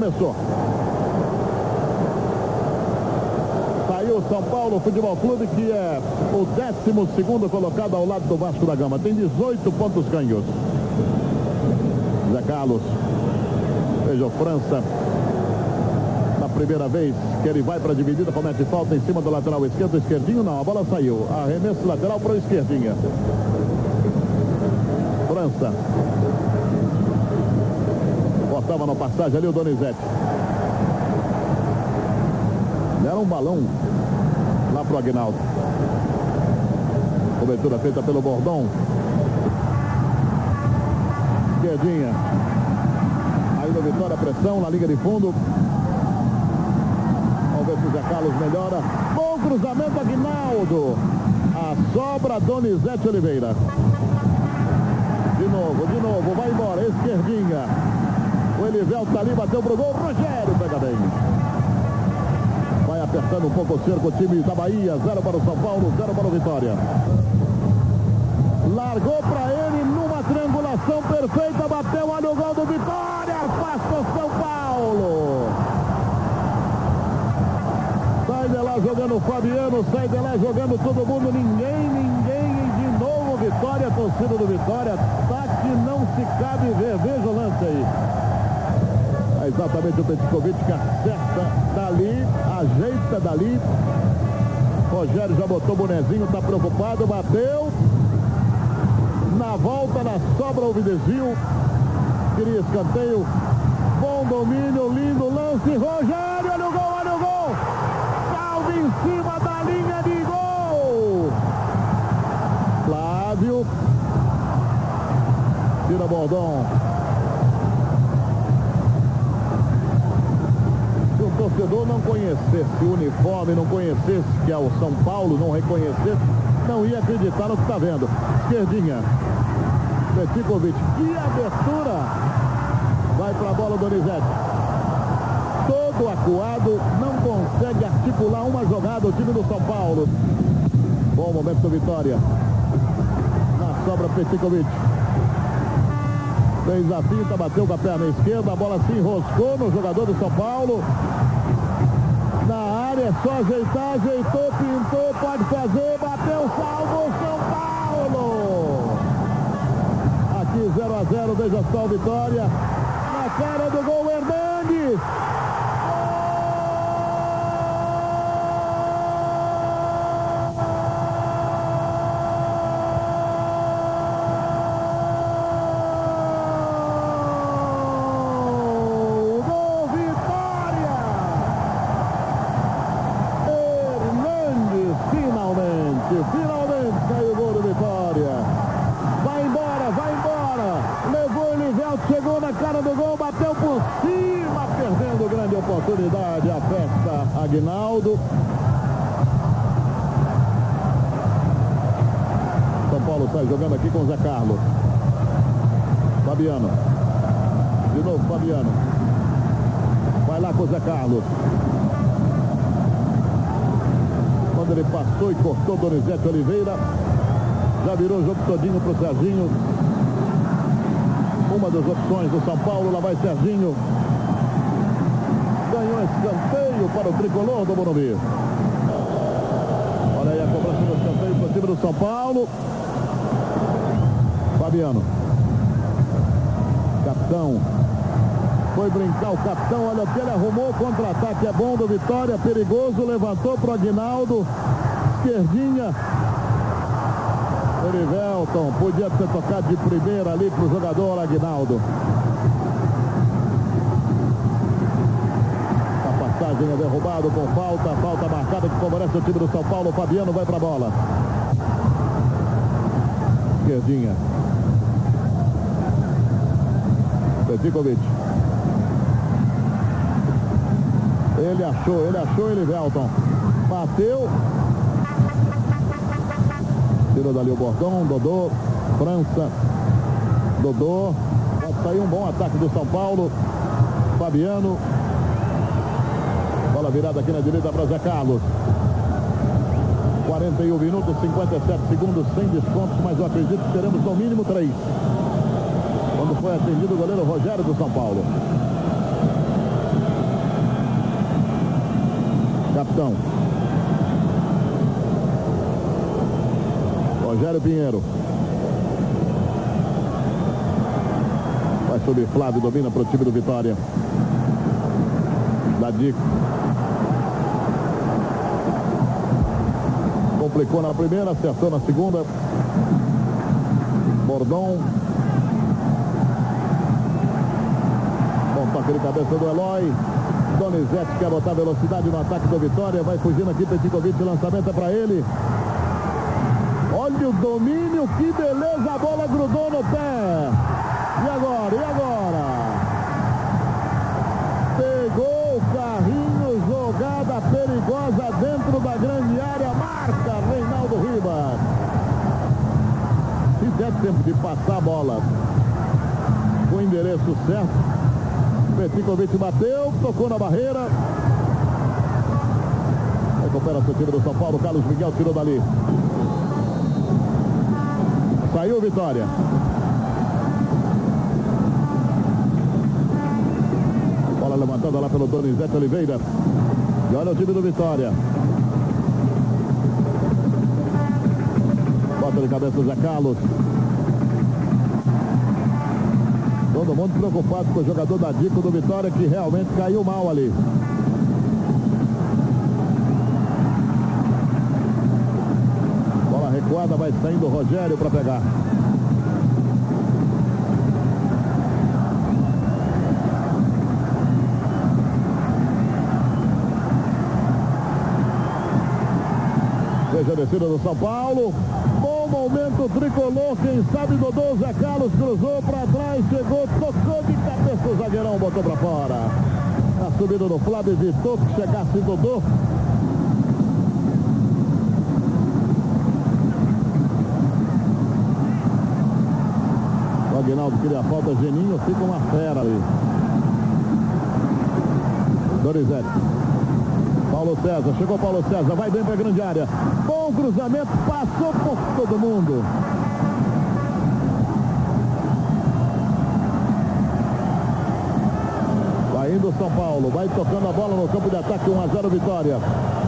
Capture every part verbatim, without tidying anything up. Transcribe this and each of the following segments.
começou. Saiu o São Paulo Futebol Clube, que é o décimo segundo colocado ao lado do Vasco da Gama. Tem dezoito pontos ganhos. Zé Carlos. Veja o França. Na primeira vez que ele vai para a dividida, comete falta em cima do lateral esquerdo. Esquerdinho não, a bola saiu. Arremesso lateral para o esquerdinha. França. Botava na passagem ali o Donizete. Era um balão lá pro Aguinaldo. Cobertura feita pelo Bordão. Esquerdinha. Ainda Vitória, pressão na linha de fundo. Vamos ver se o Zé Carlos melhora. Bom cruzamento, Aguinaldo. A sobra, Donizete Oliveira. De novo, de novo, vai embora. Esquerdinha. O Elivelto tá ali, bateu pro gol. Rogério pega bem. Vai apertando um pouco o cerco o time da Bahia. Zero para o São Paulo, zero para o Vitória. Largou para ele numa triangulação perfeita. Bateu, olha o gol do Vitória. Afasta o São Paulo. Sai de lá jogando o Fabiano. Sai de lá jogando todo mundo. Ninguém, ninguém. E de novo Vitória, torcida do Vitória. Tá que não se cabe ver. Veja o lance aí. Exatamente o Petkovic que acerta dali, ajeita dali. Rogério já botou o bonezinho, tá preocupado, bateu. Na volta, na sobra, o desvio. Queria escanteio. Bom domínio, lindo lance. Rogério, olha o gol, olha o gol. Salve em cima da linha de gol. Flávio. Tira Bordão. O torcedor não conhecesse o uniforme, não conhecesse que é o São Paulo, não reconhecesse, não ia acreditar no que está vendo. Esquerdinha. Petkovic. Que abertura. Vai para a bola, Donizete. Todo acuado, não consegue articular uma jogada o time do São Paulo. Bom momento do Vitória. Na sobra, Petkovic. Fez a finta, bateu com a perna esquerda, a bola se enroscou no jogador do São Paulo. Na área, é só ajeitar, ajeitou, pintou, pode fazer, bateu, salvo São Paulo. Aqui zero a zero, veja só o Vitória. Na cara do gol, Hernandes. Oportunidade, a festa, Aguinaldo. São Paulo sai jogando aqui com o Zé Carlos. Fabiano. De novo, Fabiano. Vai lá com o Zé Carlos. Quando ele passou e cortou Donizete Oliveira, já virou o jogo todinho pro Serginho. Uma das opções do São Paulo, lá vai Serginho. Ganhou escanteio para o tricolor do Morumbi. Olha aí a cobrança do escanteio para o time do São Paulo. Fabiano. Capitão. Foi brincar o capitão. Olha o que ele arrumou. Contra-ataque é bom do Vitória. Perigoso. Levantou para o Aguinaldo. Esquerdinha. Erivelton. Podia ter tocado de primeira ali para o jogador Aguinaldo. Passagem é derrubado com falta, falta marcada que favorece o time do São Paulo. Fabiano vai para a bola. Esquerdinha. Petkovic. Ele achou, ele achou, ele Velton. Bateu. Tirou dali o Bordão, Dodô, França. Dodô. Vai sair um bom ataque do São Paulo. Fabiano. Bola virada aqui na direita para Zé Carlos. quarenta e um minutos, cinquenta e sete segundos, sem descontos, mas eu acredito que teremos no mínimo três. Quando foi atendido o goleiro Rogério do São Paulo. Capitão. Rogério Pinheiro. Vai subir Flávio, domina para o time do Vitória. Dadico. Complicou na primeira, acertou na segunda. Bordon. Bom toque de cabeça do Eloy. Donizete quer botar velocidade no ataque do Vitória. Vai fugindo aqui, Petkovic, lançamento é para ele. Olha o domínio, que beleza, a bola grudou no pé. E agora, e agora? Pegou o carrinho, jogada perigosa dentro da grande área, marca Reinaldo Ribas. Se der tempo de passar a bola com o endereço certo, Petkovic bateu, tocou na barreira. Recupera seu time do São Paulo, Carlos Miguel tirou dali. Saiu Vitória. Bola levantada lá pelo Donizete Oliveira. E olha o time do Vitória. Bota de cabeça o Zé Carlos. Todo mundo preocupado com o jogador da Dico do Vitória, que realmente caiu mal ali. Bola recuada, vai saindo o Rogério para pegar. Veja a descida do São Paulo. Bom momento tricolor, quem sabe Dodô. Zé Carlos cruzou para trás, chegou, tocou de cabeça o zagueirão, botou para fora. A subida do Flávio evitou que chegasse Dodô. O Aguinaldo queria a falta, Geninho fica uma fera ali. Donizete. Paulo César, chegou Paulo César, vai bem para a grande área. Bom cruzamento, passou por todo mundo. Vai indo São Paulo, vai tocando a bola no campo de ataque, um a zero Vitória.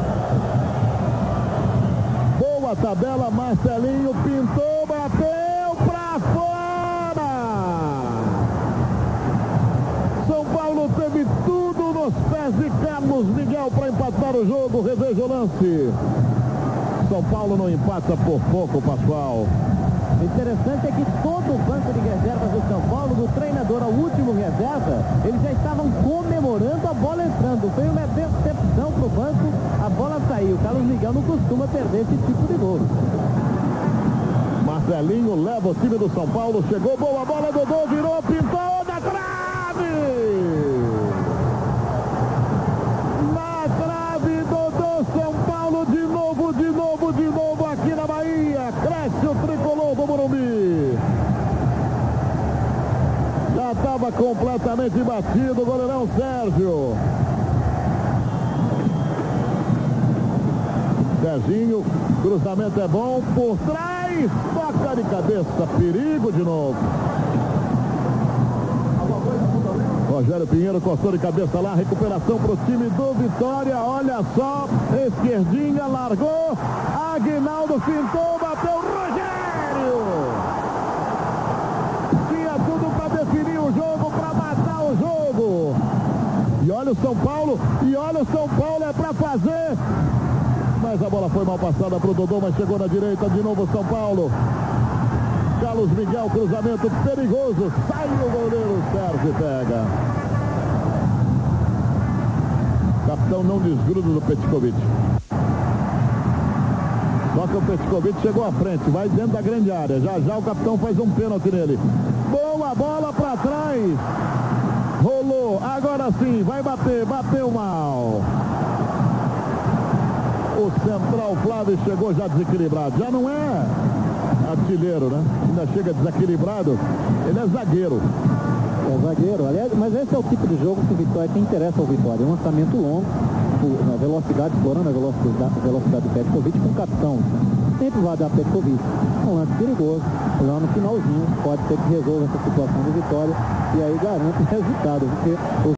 Boa tabela, Marcelinho pintou, bateu para fora. São Paulo teve tudo nos pés de Carlos Miguel para empatar o jogo. Reveja o lance. São Paulo não empata por pouco, Pascoal. O interessante é que todo o banco de reservas do São Paulo, do treinador ao último reserva, eles já estavam comemorando a bola entrando. Foi uma decepção para o banco, a bola saiu. Carlos Miguel não costuma perder esse tipo de gol. Marcelinho leva o time do São Paulo, chegou, boa bola, Dodô virou, pintou na trave! Na trave, Dodô, São Paulo, de novo, de novo, de novo aqui na Bahia. Cresce o tricolor do Morumbi. Já estava completamente batido o goleirão Sérgio. Serginho, cruzamento é bom, por trás, toca de cabeça, perigo de novo. Rogério Pinheiro cortou de cabeça lá, recuperação para o time do Vitória, olha só, esquerdinha, largou, Aguinaldo fintou, bateu, Rogério! Tinha tudo para definir o jogo, para matar o jogo. E olha o São Paulo, e olha o São Paulo, é para fazer... Mas a bola foi mal passada para o Dodô, mas chegou na direita de novo São Paulo. Carlos Miguel, cruzamento perigoso. Sai o goleiro, Sérgio pega. Capitão não desgruda do Petkovic. Só que o Petkovic chegou à frente, vai dentro da grande área. Já já o capitão faz um pênalti nele. Boa bola para trás. Rolou, agora sim, vai bater, bateu mal. O central Flávio chegou já desequilibrado. Já não é artilheiro, né? Ainda chega desequilibrado. Ele é zagueiro. É zagueiro, aliás, mas esse é o tipo de jogo que o Vitória tem interesse ao Vitória. Um lançamento longo, na velocidade, explorando a velocidade, a velocidade do Petkovic com o capitão. Sempre vai dar Petkovic. Um lance perigoso. Lá no finalzinho, pode ser que resolva essa situação do Vitória e aí garante o resultado. Porque o